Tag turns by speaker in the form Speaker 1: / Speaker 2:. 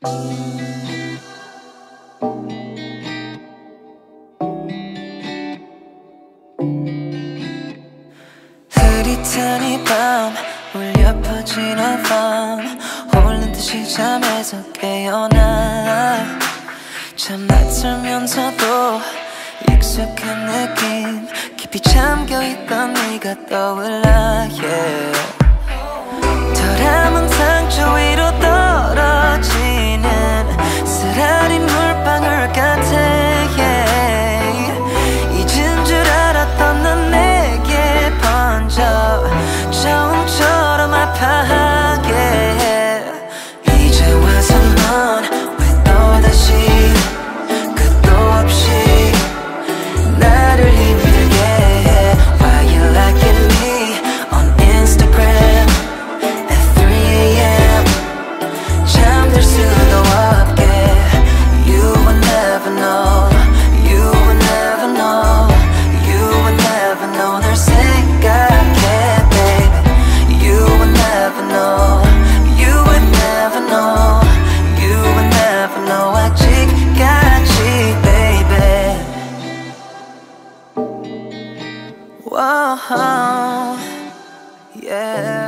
Speaker 1: 흐릿한 이 밤 울려 퍼지는 밤 홀린 듯이 잠에서 깨어나 참 낯설면서도 익숙한 느낌 깊이 잠겨있던 네가 떠올라 yeah. 덜 상처 위로 떨어지는 쓰라린 물방울 같아 yeah. 잊은 줄 알았던 넌 내게 번져 처음처럼 아파하게 해. 이제 와서 넌 왜 또다시 끝도 없이 나를 힘들게 해. Why you liking me on Instagram at 3 AM 잠들 수도 없게. You will never know, you will never know, you will never know. 널 생각해 baby. You will never know, you will never know, you will never know. 아직까지 baby. Whoa, yeah.